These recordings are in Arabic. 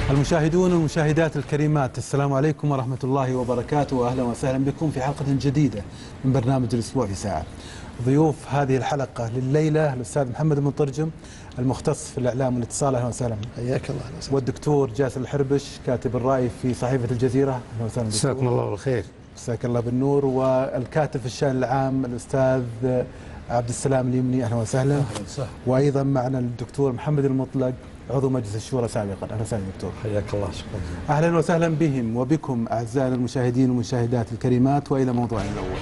المشاهدون والمشاهدات الكريمات، السلام عليكم ورحمة الله وبركاته، وأهلا وسهلا بكم في حلقة جديدة من برنامج الأسبوع في ساعة. ضيوف هذه الحلقة لليلة الأستاذ محمد المترجم المختص في الإعلام والاتصال، أهلا وسهلا. حياك الله. والدكتور جاسر الحربش كاتب الرأي في صحيفة الجزيرة، أهلا وسهلا. مساكم الله بالخير. مساك الله بالنور. والكاتب في الشأن العام الأستاذ عبد السلام اليمني، أهلا وسهلا. أهلا وسهلا. وأيضا معنا الدكتور محمد المطلق عضو مجلس الشورى سابقا، اهلا وسهلا دكتور. حياك الله، شكرا. اهلا وسهلا بهم وبكم اعزائنا المشاهدين والمشاهدات الكريمات، والى موضوعنا الاول.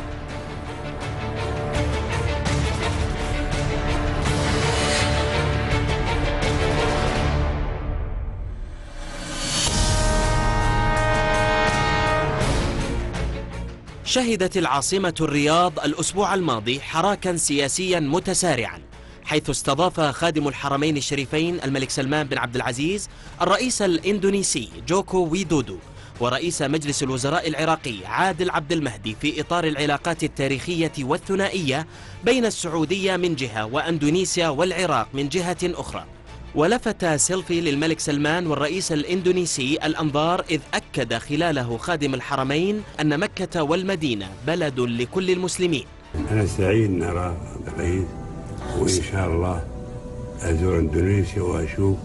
شهدت العاصمة الرياض الأسبوع الماضي حراكا سياسيا متسارعا، حيث استضاف خادم الحرمين الشريفين الملك سلمان بن عبد العزيز الرئيس الإندونيسي جوكو ويدودو ورئيس مجلس الوزراء العراقي عادل عبد المهدي في إطار العلاقات التاريخية والثنائية بين السعودية من جهة وأندونيسيا والعراق من جهة أخرى. ولفت سيلفي للملك سلمان والرئيس الإندونيسي الأنظار، إذ أكد خلاله خادم الحرمين أن مكة والمدينة بلد لكل المسلمين. أنا سعيد أن أرى الرئيس، وإن شاء الله أزور إندونيسيا وأشوف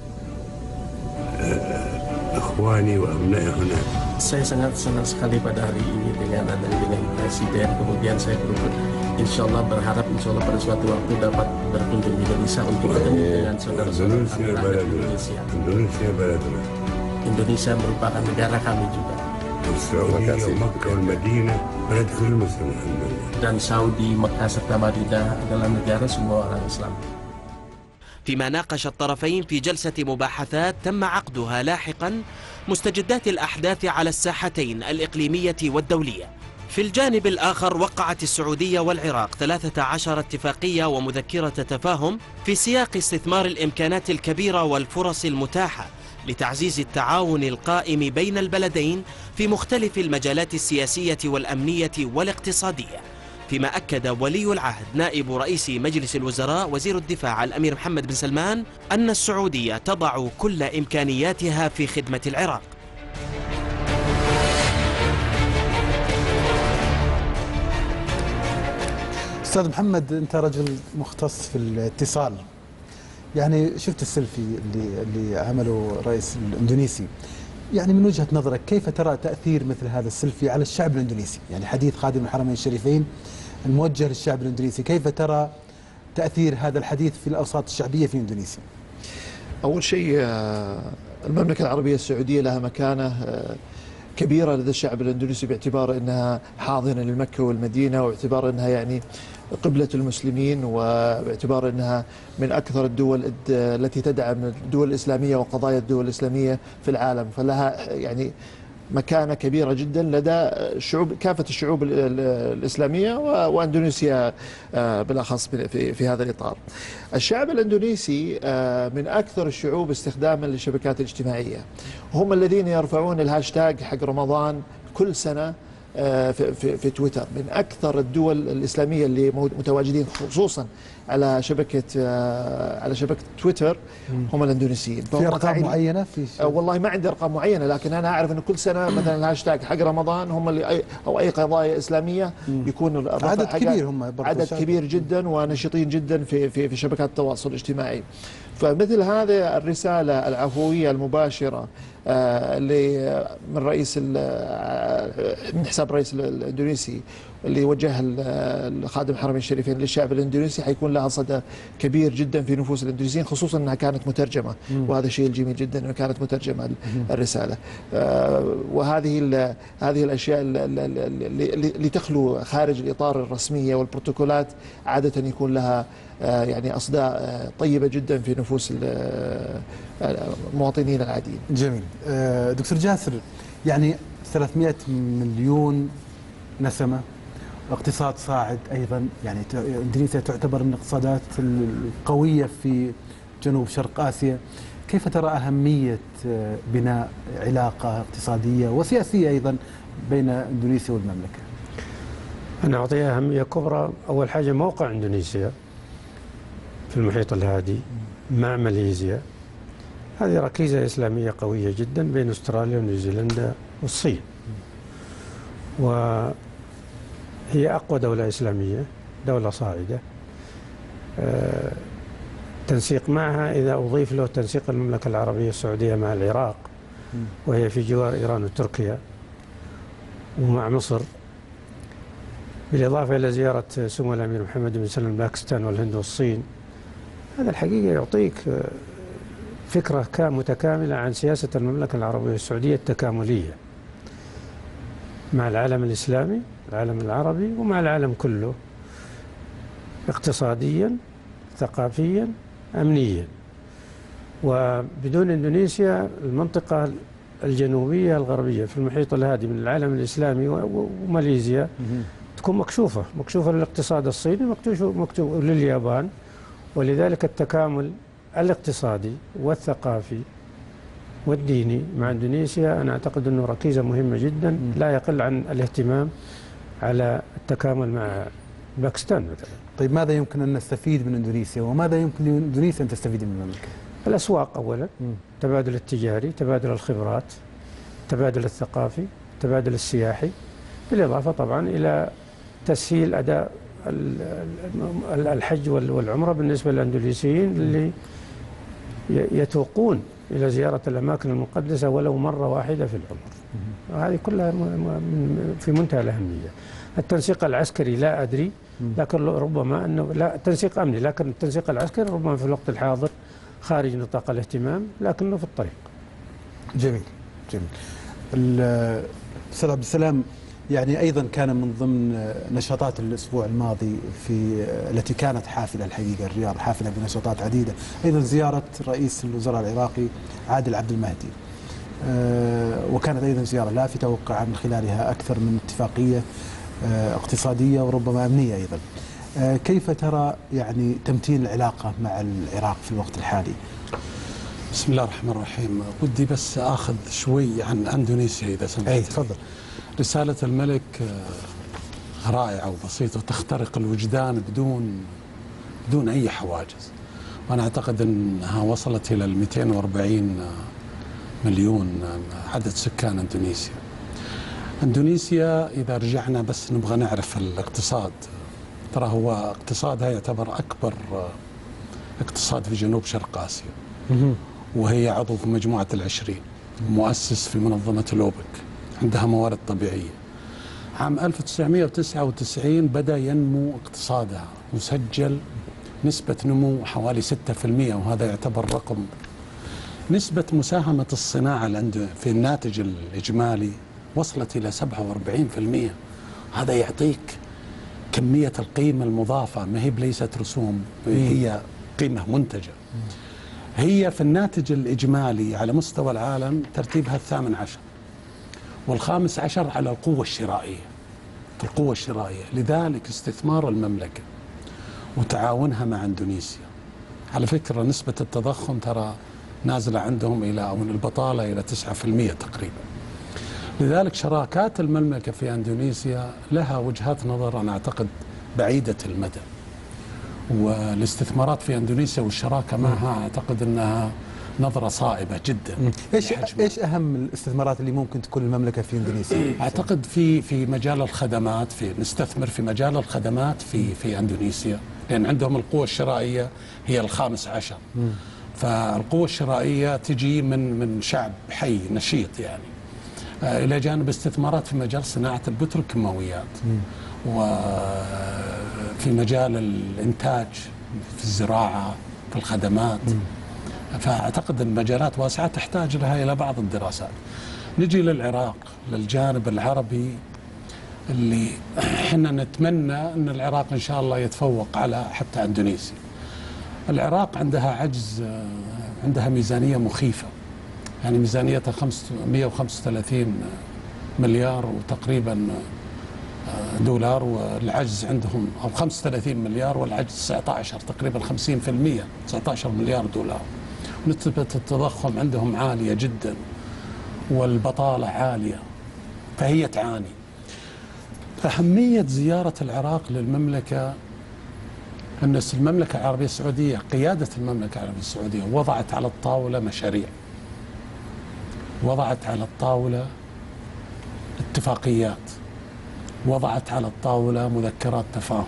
إخواني وأبنائي هناك. Saya sangat senang sekali pada hari ini dengan Presiden. Kemudian saya insyaallah berharap insyaallah pada suatu waktu dapat berkunjung di Indonesia untuk bertemu dengan saudara-saudara Indonesia. Indonesia merupakan negara kami juga. Dan Saudi, Mekah serta Madinah adalah negara semua orang Islam. فيما ناقش الطرفين في جلسة مباحثات تم عقدها لاحقا مستجدات الأحداث على الساحتين الإقليمية والدولية. في الجانب الآخر وقعت السعودية والعراق 13 اتفاقية ومذكرة تفاهم في سياق استثمار الإمكانات الكبيرة والفرص المتاحة لتعزيز التعاون القائم بين البلدين في مختلف المجالات السياسية والأمنية والاقتصادية. فيما أكد ولي العهد نائب رئيس مجلس الوزراء وزير الدفاع الأمير محمد بن سلمان أن السعودية تضع كل إمكانياتها في خدمة العراق. أستاذ محمد، أنت رجل مختص في الاتصال، يعني شفت السيلفي اللي عمله الرئيس الإندونيسي، يعني من وجهة نظرك كيف ترى تأثير مثل هذا السيلفي على الشعب الإندونيسي؟ يعني حديث خادم الحرمين الشريفين الموجه للشعب الإندونيسي، كيف ترى تأثير هذا الحديث في الأوساط الشعبية في إندونيسيا؟ أول شيء المملكة العربية السعودية لها مكانة كبيرة لدى الشعب الإندونيسي، باعتبار أنها حاضنة للمكة والمدينة، واعتبار أنها يعني قبلة المسلمين، وباعتبار أنها من أكثر الدول التي تدعم الدول الإسلامية وقضايا الدول الإسلامية في العالم، فلها يعني مكانة كبيرة جدا لدى كافة الشعوب الإسلامية وأندونيسيا بالأخص في هذا الإطار. الشعب الإندونيسي من أكثر الشعوب استخداما للشبكات الاجتماعية، هم الذين يرفعون الهاشتاج حق رمضان كل سنة في تويتر. من أكثر الدول الإسلامية اللي متواجدين خصوصا على شبكة تويتر هم الإندونيسيين. في أرقام معينة؟ والله ما عندي أرقام معينة، لكن أنا أعرف أن كل سنة مثلا الهاشتاج حق رمضان هم اللي أو أي قضايا إسلامية يكون عدد كبير، هم عدد كبير جدا ونشيطين جدا في شبكات التواصل الاجتماعي. فمثل هذه الرسالة العفوية المباشرة اللي من حساب الرئيس الإندونيسي اللي وجهها الخادم الحرمين الشريفين للشعب الإندونيسي، حيكون لها صدى كبير جدا في نفوس الإندونيسيين، خصوصا أنها كانت مترجمة، وهذا الشيء الجميل جدا أنها كانت مترجمة الرسالة. وهذه الأشياء اللي تخلو خارج الإطار الرسمية والبروتوكولات عادة يكون لها يعني أصداء طيبة جدا في نفوس المواطنين العاديين. جميل. دكتور جاسر، يعني 300 مليون نسمة واقتصاد صاعد أيضا، يعني إندونيسيا تعتبر من الاقتصادات القوية في جنوب شرق آسيا، كيف ترى أهمية بناء علاقة اقتصادية وسياسية أيضا بين إندونيسيا والمملكة؟ أنا أعطيها أهمية كبرى. أول حاجة موقع إندونيسيا في المحيط الهادي مع ماليزيا، هذه ركيزة إسلامية قوية جدا بين أستراليا ونيوزيلندا والصين، وهي أقوى دولة إسلامية، دولة صاعدة. تنسيق معها إذا أضيف له تنسيق المملكة العربية السعودية مع العراق، وهي في جوار إيران وتركيا، ومع مصر، بالإضافة إلى زيارة سمو الأمير محمد بن سلمان باكستان والهند والصين. هذا الحقيقة يعطيك فكرة متكاملة عن سياسة المملكة العربية السعودية التكاملية مع العالم الإسلامي، العالم العربي، ومع العالم كله، اقتصاديا، ثقافيا، أمنيا. وبدون إندونيسيا المنطقة الجنوبية الغربية في المحيط الهادي من العالم الإسلامي وماليزيا تكون مكشوفة للاقتصاد الصيني، مكشوفة لليابان. ولذلك التكامل الاقتصادي والثقافي والديني مع إندونيسيا أنا أعتقد أنه ركيزة مهمة جدا، لا يقل عن الاهتمام على التكامل مع باكستان مثلا. طيب ماذا يمكن أن نستفيد من إندونيسيا، وماذا يمكن لإندونيسيا أن تستفيد من المملكة؟ الأسواق أولا، تبادل التجاري، تبادل الخبرات، تبادل الثقافي، تبادل السياحي، بالإضافة طبعا إلى تسهيل أداء الحج والعمرة بالنسبة للأندونيسيين اللي يتوقون إلى زيارة الأماكن المقدسة ولو مرة واحدة في العمر. وهذه كلها في منتهى الأهمية. التنسيق العسكري لا أدري، لكن ربما أنه لا، تنسيق أمني، لكن التنسيق العسكري ربما في الوقت الحاضر خارج نطاق الاهتمام، لكنه في الطريق. جميل جميل. أستاذ عبد السلام، يعني أيضا كان من ضمن نشاطات الأسبوع الماضي التي كانت حافلة الحقيقة، الرياض حافلة بنشاطات عديدة، أيضا زيارة رئيس الوزراء العراقي عادل عبد المهدي، وكانت أيضا زيارة لافتة وقع من خلالها أكثر من اتفاقية اقتصادية وربما أمنية أيضا. كيف ترى يعني تمتين العلاقة مع العراق في الوقت الحالي؟ بسم الله الرحمن الرحيم. ودي بس أخذ شوي عن أندونيسيا إذا سمحت. أي تفضل. رسالة الملك رائعة وبسيطة وتخترق الوجدان بدون أي حواجز، وأنا أعتقد أنها وصلت إلى 240 مليون عدد سكان إندونيسيا. إندونيسيا إذا رجعنا بس نبغى نعرف الاقتصاد، ترى هو اقتصادها يعتبر أكبر اقتصاد في جنوب شرق آسيا، وهي عضو في مجموعة ال20، مؤسس في منظمة الأوبك، عندها موارد طبيعية. عام 1999 بدأ ينمو اقتصادها وسجل نسبة نمو حوالي 6%، وهذا يعتبر رقم. نسبة مساهمة الصناعة في الناتج الإجمالي وصلت إلى 47%. هذا يعطيك كمية القيمة المضافة، ما هي ليست رسوم، هي قيمة منتجة. هي في الناتج الإجمالي على مستوى العالم ترتيبها 18 وال15 على القوة الشرائية. لذلك استثمار المملكة وتعاونها مع إندونيسيا، على فكرة نسبة التضخم ترى نازلة عندهم إلى، أو البطالة إلى 9% تقريبا. لذلك شراكات المملكة في إندونيسيا لها وجهات نظر أنا أعتقد بعيدة المدى، والاستثمارات في إندونيسيا والشراكة معها أعتقد أنها نظرة صائبة جدا. ايش اهم الاستثمارات اللي ممكن تكون المملكة في اندونيسيا؟ اعتقد في مجال الخدمات، نستثمر في مجال الخدمات في اندونيسيا، لان عندهم القوة الشرائية هي ال15. فالقوة الشرائية تجي من شعب حي نشيط يعني، الى جانب استثمارات في مجال صناعة البتروكيماويات، وفي مجال الانتاج، في الزراعة، في الخدمات. فأعتقد المجالات واسعة تحتاج لها إلى بعض الدراسات. نجي للعراق، للجانب العربي اللي احنا نتمنى أن العراق إن شاء الله يتفوق على حتى إندونيسيا. العراق عندها عجز، عندها ميزانية مخيفة، يعني ميزانيتها 135 مليار وتقريبا دولار، والعجز عندهم أو 35 مليار والعجز 19 تقريبا 50%، 19 مليار دولار. نسبة التضخم عندهم عالية جدا والبطالة عالية، فهي تعاني. أهمية زيارة العراق للمملكة أن المملكة العربية السعودية، قيادة المملكة العربية السعودية وضعت على الطاولة مشاريع، وضعت على الطاولة اتفاقيات، وضعت على الطاولة مذكرات تفاهم،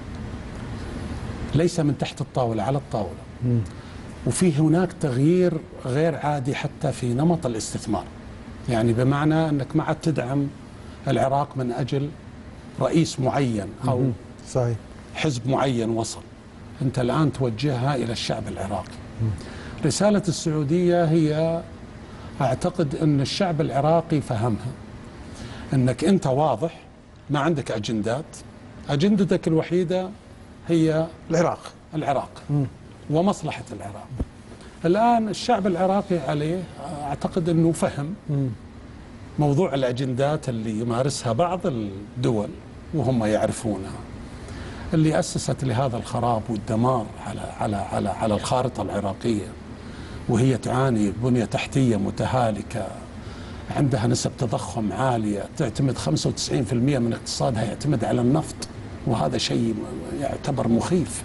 ليس من تحت الطاولة، على الطاولة. وفي هناك تغيير غير عادي حتى في نمط الاستثمار، يعني بمعنى أنك ما عاد تدعم العراق من أجل رئيس معين أو صحيح حزب معين وصل، أنت الآن توجهها إلى الشعب العراقي. رسالة السعودية هي، أعتقد أن الشعب العراقي فهمها، أنك أنت واضح، ما عندك أجندات، أجندتك الوحيدة هي العراق ومصلحة العراق. الآن الشعب العراقي عليه، أعتقد أنه فهم موضوع الأجندات اللي يمارسها بعض الدول وهم يعرفونها، اللي أسست لهذا الخراب والدمار على الخارطة العراقية، وهي تعاني بنية تحتية متهالكة، عندها نسب تضخم عالية، تعتمد 95% من اقتصادها يعتمد على النفط، وهذا شيء يعتبر مخيف.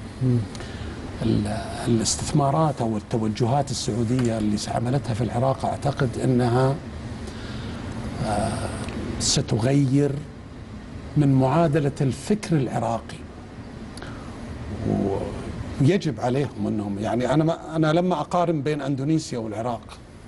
الاستثمارات أو التوجهات السعودية اللي عملتها في العراق، أعتقد أنها ستغير من معادلة الفكر العراقي، ويجب عليهم أنهم، يعني أنا لما أقارن بين أندونيسيا والعراق،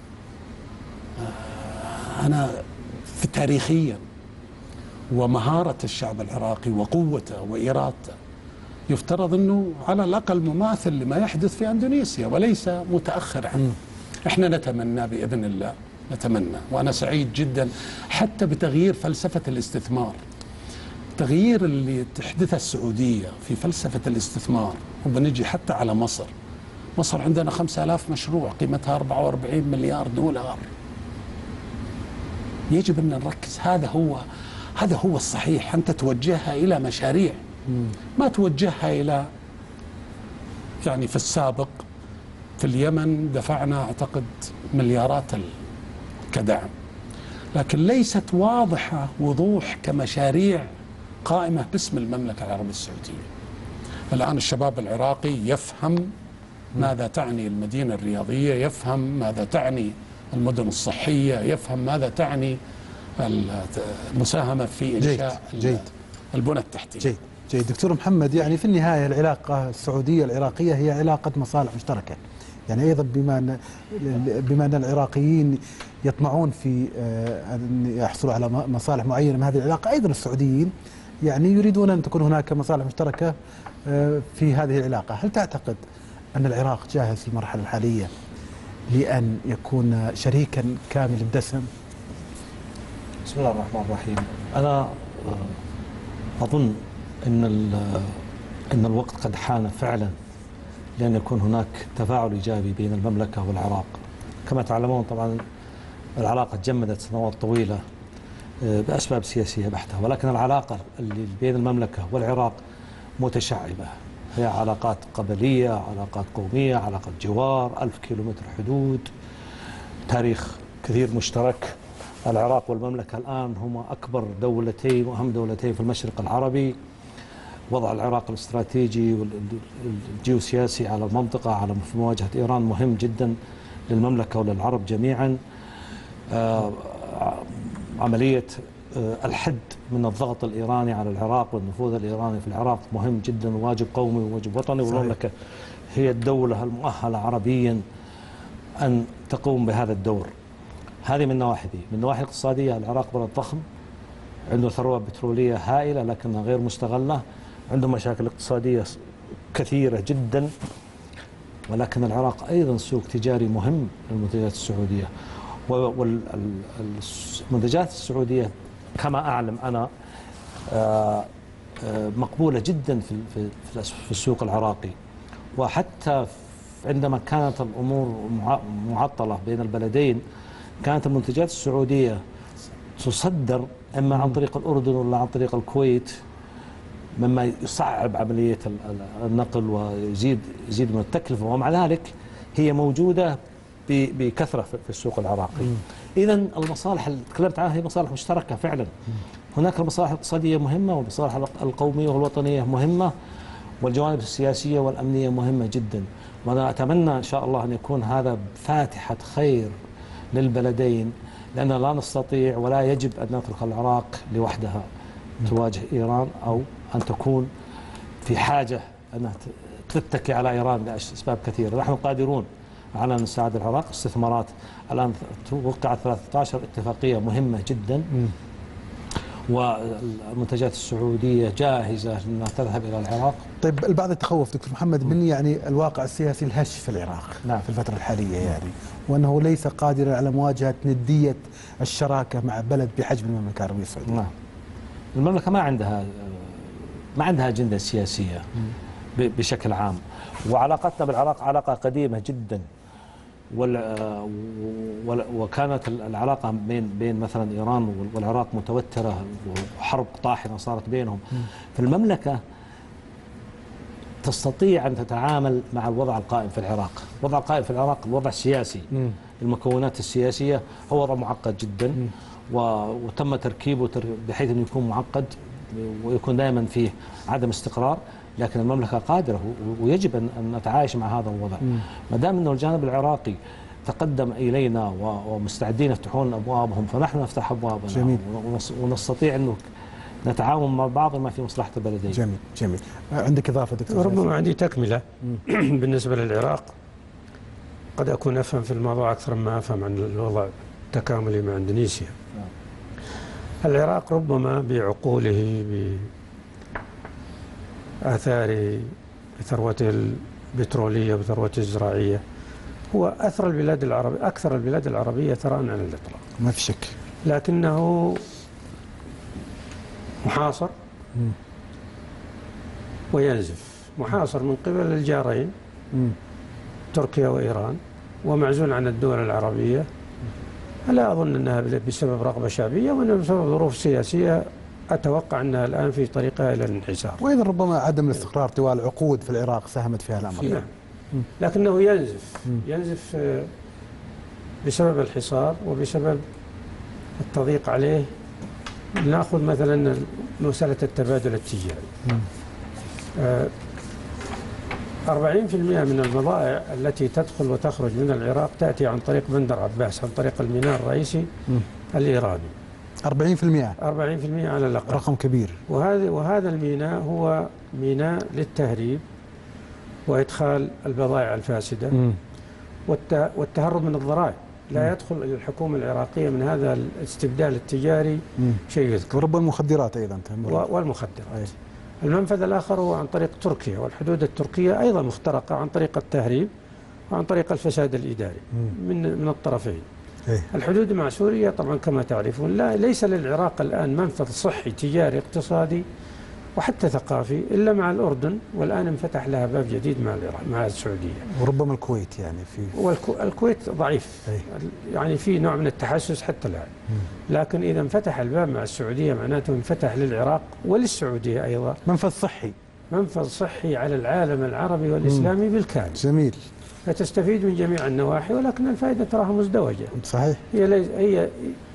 أنا في تاريخيا ومهارة الشعب العراقي وقوته وإرادته يفترض أنه على الأقل مماثل لما يحدث في أندونيسيا وليس متأخر عنه. إحنا نتمنى بإذن الله، نتمنى، وأنا سعيد جدا حتى بتغيير فلسفة الاستثمار، التغيير اللي تحدثه السعودية في فلسفة الاستثمار. وبنجي حتى على مصر عندنا 5000 مشروع قيمتها 44 مليار دولار. يجب أن نركز، هذا هو الصحيح، أنت توجهها إلى مشاريع، ما توجهها إلى، يعني في السابق في اليمن دفعنا أعتقد مليارات كدعم، لكن ليست واضحة وضوح كمشاريع قائمة باسم المملكة العربية السعودية. الآن الشباب العراقي يفهم ماذا تعني المدينة الرياضية، يفهم ماذا تعني المدن الصحية، يفهم ماذا تعني المساهمة في إنشاء البنى التحتية. جيد دكتور محمد، يعني في النهاية العلاقة السعودية العراقية هي علاقة مصالح مشتركة، يعني أيضا بما أن العراقيين يطمعون في أن يحصلوا على مصالح معينة من هذه العلاقة، أيضا السعوديين يعني يريدون أن تكون هناك مصالح مشتركة في هذه العلاقة. هل تعتقد أن العراق جاهز في المرحلة الحالية لأن يكون شريكا كامل الدسم؟ بسم الله الرحمن الرحيم. أنا أظن أن الوقت قد حان فعلا لأن يكون هناك تفاعل إيجابي بين المملكة والعراق. كما تعلمون طبعا العلاقة تجمدت سنوات طويلة بأسباب سياسية بحتة، ولكن العلاقة اللي بين المملكة والعراق متشعبة، هي علاقات قبلية، علاقات قومية، علاقات جوار، 1000 كيلومتر حدود، تاريخ كثير مشترك. العراق والمملكة الآن هما أكبر دولتين وأهم دولتين في المشرق العربي. وضع العراق الاستراتيجي والجيوسياسي على المنطقة على في مواجهة إيران مهم جدا للمملكة وللعرب جميعا. عملية الحد من الضغط الإيراني على العراق والنفوذ الإيراني في العراق مهم جدا، واجب قومي وواجب وطني، والمملكة هي الدولة المؤهلة عربيا أن تقوم بهذا الدور. هذه من نواحي دي. من النواحي الاقتصادية العراق بلد ضخم، عنده ثروة بترولية هائلة لكنها غير مستغلة، عنده مشاكل اقتصادية كثيرة جدا، ولكن العراق أيضا سوق تجاري مهم للمنتجات السعودية. والمنتجات السعودية كما أعلم أنا مقبولة جدا في السوق العراقي. وحتى عندما كانت الأمور معطلة بين البلدين كانت المنتجات السعودية تصدر إما عن طريق الأردن ولا عن طريق الكويت، مما يصعب عملية النقل ويزيد من التكلفة، ومع ذلك هي موجودة بكثرة في السوق العراقي. إذا المصالح اللي تكلمت عنها هي مصالح مشتركة فعلا. هناك المصالح الاقتصادية مهمة، والمصالح القومية والوطنية مهمة، والجوانب السياسية والأمنية مهمة جدا، وأنا أتمنى إن شاء الله أن يكون هذا فاتحة خير للبلدين، لأننا لا نستطيع ولا يجب أن نترك العراق لوحدها تواجه إيران، أو أن تكون في حاجة أنها تتكي على إيران لأسباب كثيرة. نحن قادرون على أن نساعد العراق. استثمارات الآن وقعت 13 اتفاقية مهمة جدا، والمنتجات السعودية جاهزة أنها تذهب إلى العراق. طيب البعض يتخوف دكتور محمد من يعني الواقع السياسي الهش في العراق نعم. في الفترة الحالية يعني، وأنه ليس قادرا على مواجهة ندية الشراكة مع بلد بحجم المملكة العربية السعودية. نعم. المملكة ما عندها أجندة سياسية بشكل عام، وعلاقتنا بالعراق علاقة قديمة جدا، وكانت العلاقة بين مثلا إيران والعراق متوترة، وحرب طاحنة صارت بينهم. فالمملكة تستطيع أن تتعامل مع الوضع القائم في العراق. الوضع القائم في العراق الوضع السياسي، المكونات السياسية هو وضع معقد جدا، وتم تركيبه بحيث أنه يكون معقد ويكون دائما فيه عدم استقرار، لكن المملكة قادرة ويجب أن نتعايش مع هذا الوضع. ما دام أنه الجانب العراقي تقدم إلينا ومستعدين يفتحون أبوابهم، فنحن نفتح أبوابنا. جميل. ونستطيع أنه نتعاون مع بعض ما في مصلحة البلدين. جميل جميل. عندك إضافة دكتور؟ ربما عندي تكملة بالنسبة للعراق. قد أكون أفهم في الموضوع أكثر مما أفهم عن الوضع التكاملي مع إندونيسيا. العراق ربما بعقوله، بآثاره، بثروته البترولية وثروته الزراعية، هو أكثر البلاد العربية ثراء على الإطلاق، ما في شك، لكنه محاصر وينزف. محاصر من قبل الجارين تركيا وإيران، ومعزول عن الدول العربية. لا أظن أنها بسبب رغبة شعبية، وإنما بسبب ظروف سياسية أتوقع أنها الآن في طريقها إلى الانحسار. وأيضا ربما عدم الاستقرار طوال عقود في العراق ساهمت في هذا الأمر. نعم. لكنه ينزف بسبب الحصار وبسبب التضييق عليه. نأخذ مثلا مسألة التبادل التجاري. 40% من البضائع التي تدخل وتخرج من العراق تأتي عن طريق بندر عباس، عن طريق الميناء الرئيسي الإيراني. 40%؟ 40% على الأقل، رقم كبير. وهذا الميناء هو ميناء للتهريب وإدخال البضائع الفاسدة والتهرب من الضرائب. لا يدخل إلى الحكومة العراقية من هذا الاستبدال التجاري شيء يذكر. وربما المخدرات أيضا. والمخدرات. المنفذ الآخر هو عن طريق تركيا، والحدود التركية أيضا مخترقة عن طريق التهريب وعن طريق الفساد الإداري من الطرفين. الحدود مع سوريا طبعا كما تعرفون ليس للعراق الآن منفذ صحي تجاري اقتصادي وحتى ثقافي إلا مع الأردن، والآن انفتح لها باب جديد مع السعودية. وربما الكويت يعني والكويت ضعيف، يعني في نوع من التحسس حتى الآن. لكن إذا انفتح الباب مع السعودية معناته انفتح للعراق وللسعودية أيضا منفذ صحي على العالم العربي والإسلامي بالكامل. جميل. فتستفيد من جميع النواحي، ولكن الفائدة تراها مزدوجة. صحيح. هي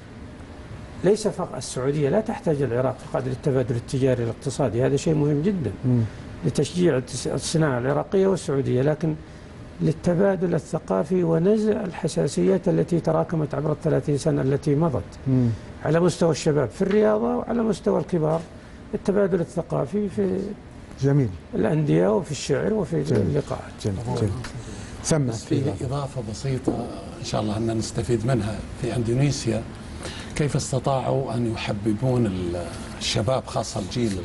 ليس فقط السعودية لا تحتاج العراق فقط للتبادل التجاري الاقتصادي، هذا شيء مهم جدا لتشجيع الصناعة العراقية والسعودية، لكن للتبادل الثقافي ونزع الحساسيات التي تراكمت عبر 30 سنة التي مضت على مستوى الشباب في الرياضة وعلى مستوى الكبار. التبادل الثقافي في جميل الأندية وفي الشعر وفي اللقاءات. جميل. سمع فيه إضافة بسيطة إن شاء الله أن نستفيد منها. في إندونيسيا كيف استطاعوا أن يحببون الشباب خاصة الجيل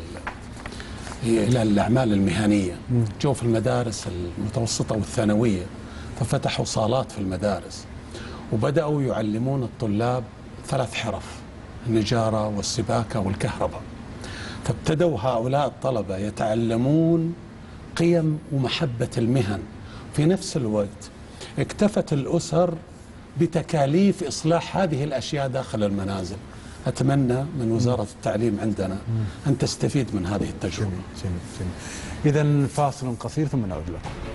إلى الأعمال المهنية. جو في المدارس المتوسطة والثانوية، ففتحوا صالات في المدارس وبدأوا يعلمون الطلاب 3 حرف: النجارة والسباكة والكهرباء. فابتدوا هؤلاء الطلبة يتعلمون قيم ومحبة المهن. في نفس الوقت اكتفت الأسر بتكاليف إصلاح هذه الأشياء داخل المنازل. أتمنى من وزارة التعليم عندنا أن تستفيد من هذه التجربة. جميل. إذن فاصل قصير ثم نعود لكم.